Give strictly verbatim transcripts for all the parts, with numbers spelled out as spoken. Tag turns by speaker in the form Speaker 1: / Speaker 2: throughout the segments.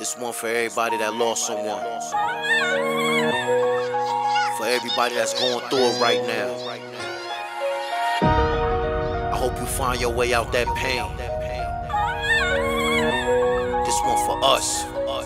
Speaker 1: This one for everybody that lost someone. For everybody that's going through it right now. I hope you find your way out that pain. This one for us.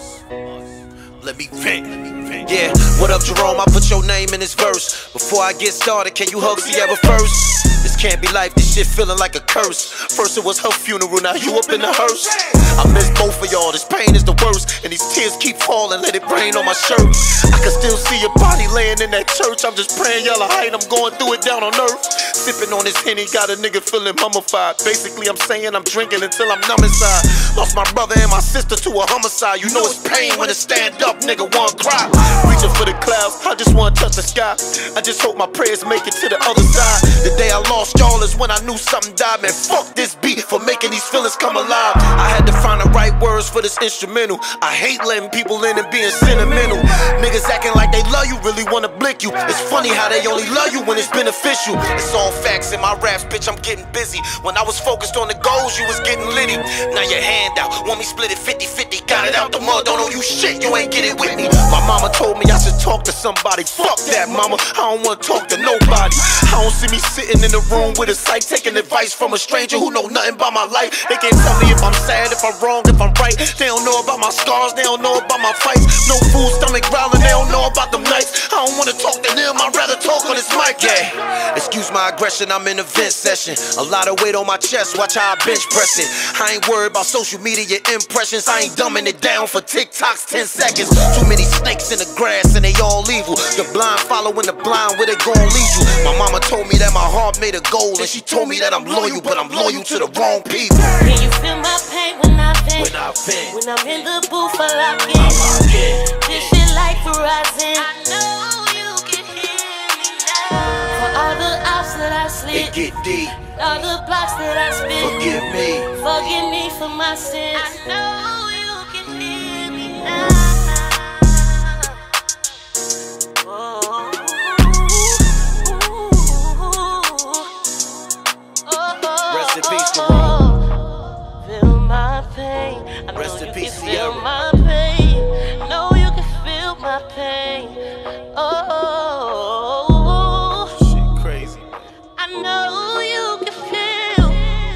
Speaker 1: Let me vent. Yeah, what up, Jerome? I put your name in this verse. Before I get started, can you hug Sierra first? This can't be life, this shit feeling like a curse. First it was her funeral, now you up in the hearse. I miss both of y'all, this pain is the worst. And these tears keep falling, let it rain on my shirt. I can still see your body laying in that church. I'm just praying y'all are height, I'm going through it down on earth. Sipping on this Henny, got a nigga feeling mummified. Basically I'm saying I'm drinking until I'm numb inside. Lost my brother and my sister to a homicide. You know it's pain when it stand up, nigga wanna cry. Reaching for the clouds, I just wanna touch the sky. I just hope my prayers make it to the other side. The day I lost y'all is when I knew something died. Man, fuck this beat for making these feelings come alive. I had to find the right words for this instrumental. I hate letting people in and being sentimental. Niggas acting like they love you, really wanna blick you. It's funny how they only love you when it's beneficial. It's all facts in my raps, bitch, I'm getting busy. When I was focused on the goals, you was getting litty. Now your hand out, want me split it fifty fifty. Got it out the mud, don't owe you shit, you ain't get it with me. My mama told me I should talk to somebody. Fuck that, mama, I don't wanna talk to nobody. I don't see me sitting in the room with a psych, taking advice from a stranger who know nothing about my life. They can't tell me if I'm sad, if I'm wrong, if I'm right. They don't know about my scars, they don't know about my fights. No food, stomach growling, they don't know about them nights. I don't wanna talk to them, I'd rather talk on this mic. Yeah, excuse my aggression, I'm in a vent session. A lot of weight on my chest, watch how I bench press it. I ain't worried about social media impressions. I ain't dumbing it down for TikToks ten seconds. Too many snakes in the grass and they all evil. The blind following the blind, where they gon' lead you? My mama told me that my heart made a goal, and she told me that I'm loyal, but I'm loyal to the wrong people.
Speaker 2: Can you feel my pain when I vent?
Speaker 1: When I vent.
Speaker 2: When I'm in the booth, I lock in. This shit like Verizon. I know you can hear me now. For all the outs that I slid,
Speaker 1: It get deep.
Speaker 2: all the blocks that I spit.
Speaker 1: Forgive me.
Speaker 2: Forgive me for my sins. I know you can hear me now. Oh.
Speaker 1: Rest in peace, Jerome.
Speaker 2: Feel my pain. I know
Speaker 1: Rest in
Speaker 2: you
Speaker 1: peace,
Speaker 2: can feel
Speaker 1: Sierra.
Speaker 2: my pain. Know you can feel my pain. Oh,
Speaker 1: Shit crazy.
Speaker 2: I know you can feel.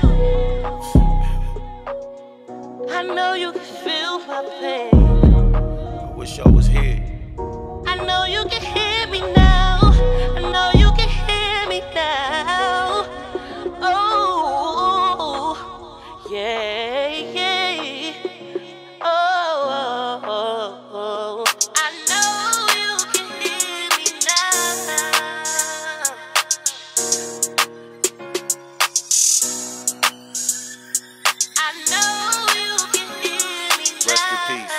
Speaker 2: I know you can feel my pain.
Speaker 1: I wish y'all was here.
Speaker 2: I know you can hear me now. I know you can hear me now. Oh, yeah, yeah. Oh, oh, oh. I know you can hear me now. I know you can hear me now.
Speaker 1: Rest in peace.